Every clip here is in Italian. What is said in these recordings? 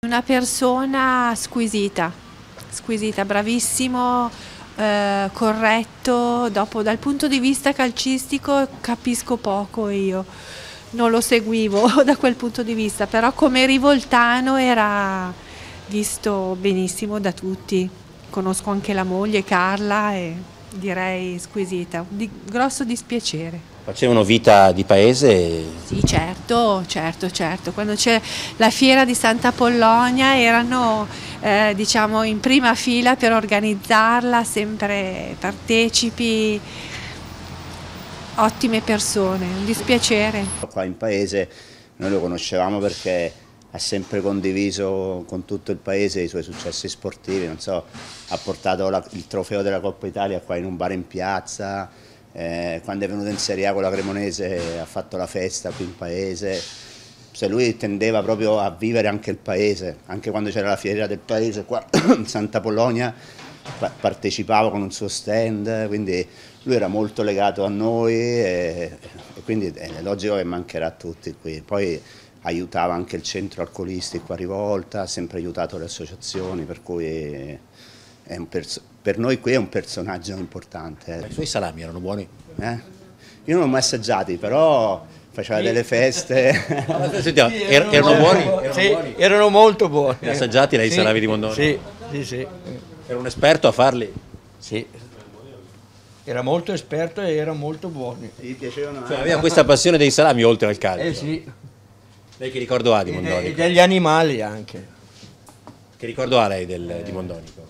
Una persona squisita, squisita, bravissimo, corretto. Dopo dal punto di vista calcistico capisco poco io, non lo seguivo da quel punto di vista, però come rivoltano era visto benissimo da tutti. Conosco anche la moglie Carla e direi squisita, di grosso dispiacere. Facevano vita di paese? Sì, certo, certo, certo. Quando c'è la fiera di Santa Apollonia erano diciamo in prima fila per organizzarla, sempre partecipi, ottime persone, un dispiacere. Qua in paese noi lo conoscevamo perché ha sempre condiviso con tutto il paese i suoi successi sportivi, non so, ha portato il trofeo della Coppa Italia qua in un bar in piazza. Quando è venuto in Serie A con la Cremonese ha fatto la festa qui in paese, cioè lui tendeva proprio a vivere anche il paese, anche quando c'era la fiera del paese qua in Santa Polonia partecipava con un suo stand, quindi lui era molto legato a noi e quindi è logico che mancherà a tutti qui. Poi aiutava anche il centro alcolistico a Rivolta, ha sempre aiutato le associazioni, per cui per noi qui è un personaggio importante. I suoi salami erano buoni? Io non l'ho mai assaggiati, però faceva delle feste. Sentiamo, erano buoni? Erano molto buoni. Li ha assaggiati lei i salami di Mondoni? Sì. Era un esperto a farli? Sì. Era molto esperto e erano molto buoni. Gli piacevano. Cioè, aveva questa passione dei salami oltre al calcio? Sì. Lei che ricordo ha di Mondoni? E degli animali anche. Che ricordo ha lei di Mondonico?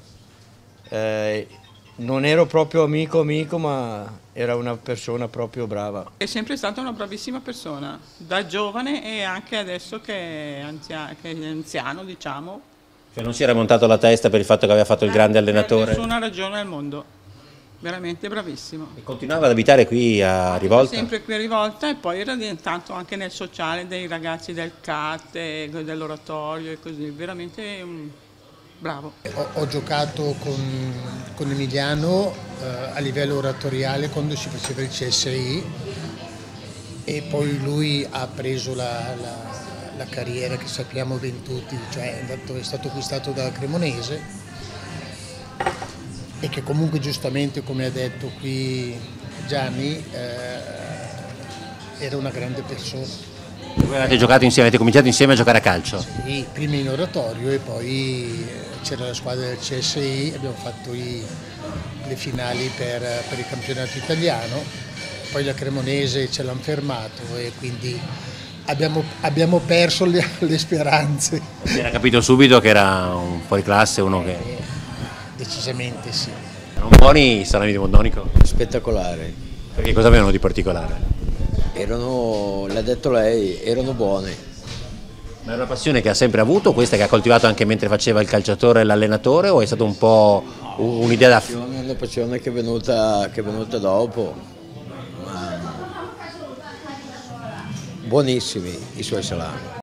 Non ero proprio amico, ma era una persona proprio brava. È sempre stata una bravissima persona, da giovane e anche adesso che è anziano, diciamo. Cioè non si era montato la testa per il fatto che aveva fatto il grande allenatore? Per nessuna ragione al mondo, veramente bravissimo. E continuava ad abitare qui a Rivolta? Sempre qui a Rivolta e poi era diventato anche nel sociale dei ragazzi del CAT, dell'oratorio e così, veramente bravo. Ho giocato con Emiliano a livello oratoriale quando si faceva il CSI e poi lui ha preso la carriera che sappiamo ben tutti, cioè è stato acquistato dalla Cremonese e che comunque giustamente, come ha detto qui Gianni, era una grande persona. Voi avete giocato insieme, avete cominciato insieme a giocare a calcio? Sì, prima in oratorio e poi c'era la squadra del CSI, abbiamo fatto le finali per il campionato italiano, poi la Cremonese ce l'hanno fermato e quindi abbiamo perso le speranze. Si era capito subito che era un fuoriclasse, uno che... Decisamente sì. Erano buoni i salami di Mondonico? Spettacolare. Perché cosa avevano di particolare? L'ha detto lei, erano buoni. Ma è una passione che ha sempre avuto, questa che ha coltivato anche mentre faceva il calciatore e l'allenatore, o è stato un po' un'idea da... È una passione che è venuta dopo. Buonissimi i suoi salami.